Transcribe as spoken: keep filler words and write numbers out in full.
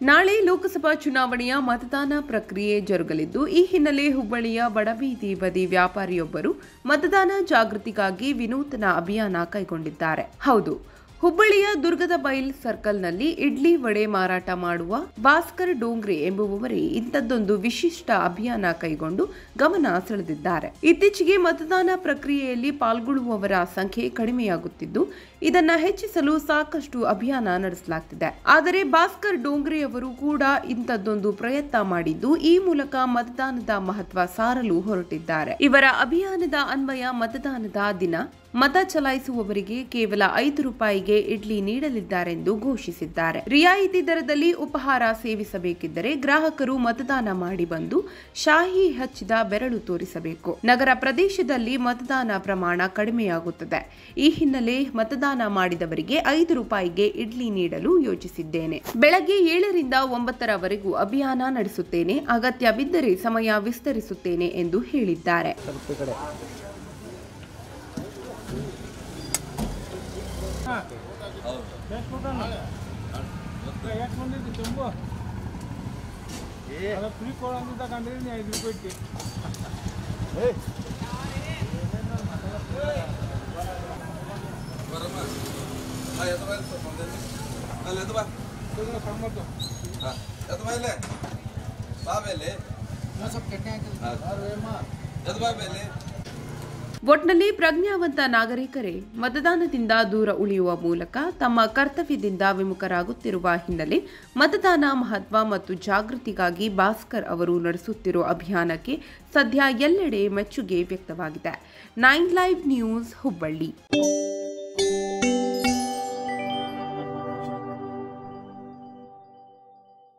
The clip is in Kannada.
ನಾಳೆ ಲೋಕಸಭಾ ಚುನಾವಣೆಯ ಮತದಾನ ಪ್ರಕ್ರಿಯೆ ಜರುಗಲಿದ್ದು, ಈ ಹಿನ್ನೆಲೆ ಹುಬ್ಬಳ್ಳಿಯ ಬಡಬೀದಿ ಬದಿ ವ್ಯಾಪಾರಿಯೊಬ್ಬರು ಮತದಾನ ಜಾಗೃತಿಗಾಗಿ ವಿನೂತನ ಅಭಿಯಾನ ಕೈಗೊಂಡಿದ್ದಾರೆ. ಹೌದು, ಹುಬ್ಬಳ್ಳಿಯ ದುರ್ಗದ ಬೈಲ್ ಸರ್ಕಲ್ನಲ್ಲಿ ಇಡ್ಲಿ ವಡೆ ಮಾರಾಟ ಮಾಡುವ ಭಾಸ್ಕರ್ ಡೋಂಗ್ರೆ ಎಂಬುವವರೇ ಇಂಥದ್ದೊಂದು ವಿಶಿಷ್ಟ ಅಭಿಯಾನ ಕೈಗೊಂಡು ಗಮನ ಸೆಳೆದಿದ್ದಾರೆ. ಇತ್ತೀಚೆಗೆ ಮತದಾನ ಪ್ರಕ್ರಿಯೆಯಲ್ಲಿ ಪಾಲ್ಗೊಳ್ಳುವವರ ಸಂಖ್ಯೆ ಕಡಿಮೆಯಾಗುತ್ತಿದ್ದು, ಇದನ್ನ ಹೆಚ್ಚಿಸಲು ಸಾಕಷ್ಟು ಅಭಿಯಾನ ನಡೆಸಲಾಗುತ್ತಿದೆ. ಆದರೆ ಭಾಸ್ಕರ್ ಡೋಂಗ್ರೆ ಅವರು ಕೂಡ ಇಂಥದ್ದೊಂದು ಪ್ರಯತ್ನ ಮಾಡಿದ್ದು, ಈ ಮೂಲಕ ಮತದಾನದ ಮಹತ್ವ ಸಾರಲು ಹೊರಟಿದ್ದಾರೆ. ಇವರ ಅಭಿಯಾನದ ಅನ್ವಯ ಮತದಾನದ ದಿನ ಮತ ಚಲಾಯಿಸುವವರಿಗೆ ಕೇವಲ ಐದು ರೂಪಾಯಿಗೆ ಇಡ್ಲಿ ನೀಡಲಿದ್ದಾರೆಂದು ಘೋಷಿಸಿದ್ದಾರೆ. ರಿಯಾಯಿತಿ ದರದಲ್ಲಿ ಉಪಹಾರ ಸೇವಿಸಬೇಕಿದ್ದರೆ ಗ್ರಾಹಕರು ಮತದಾನ ಮಾಡಿ ಬಂದು ಶಾಹಿ ಹಚ್ಚಿದ ಬೆರಳು ತೋರಿಸಬೇಕು. ನಗರ ಪ್ರದೇಶದಲ್ಲಿ ಮತದಾನ ಪ್ರಮಾಣ ಕಡಿಮೆಯಾಗುತ್ತದೆ. ಈ ಹಿನ್ನೆಲೆ ಮತದಾನ ಮಾಡಿದವರಿಗೆ ಐದು ರೂಪಾಯಿಗೆ ಇಡ್ಲಿ ನೀಡಲು ಯೋಚಿಸಿದ್ದೇನೆ. ಬೆಳಗ್ಗೆ ಏಳರಿಂದ ಒಂಬತ್ತರವರೆಗೂ ಅಭಿಯಾನ ನಡೆಸುತ್ತೇನೆ. ಅಗತ್ಯ ಬಿದ್ದರೆ ಸಮಯ ವಿಸ್ತರಿಸುತ್ತೇನೆ ಎಂದು ಹೇಳಿದ್ದಾರೆ. ಒಟ್ನಲ್ಲಿ ಪ್ರಜ್ಞಾವಂತ ನಾಗರಿಕರೇ ಮತದಾನದಿಂದ ದೂರ ಉಳಿಯುವ ಮೂಲಕ ತಮ್ಮ ಕರ್ತವ್ಯದಿಂದ ವಿಮುಖರಾಗುತ್ತಿರುವ ಹಿನ್ನೆಲೆ ಮತದಾನ ಮಹತ್ವ ಮತ್ತು ಜಾಗೃತಿಗಾಗಿ ಭಾಸ್ಕರ್ ಅವರು ನಡೆಸುತ್ತಿರುವ ಅಭಿಯಾನಕ್ಕೆ ಸದ್ಯ ಎಲ್ಲೆಡೆ ಮೆಚ್ಚುಗೆ ವ್ಯಕ್ತವಾಗಿದೆ. Nine live news Hubballi.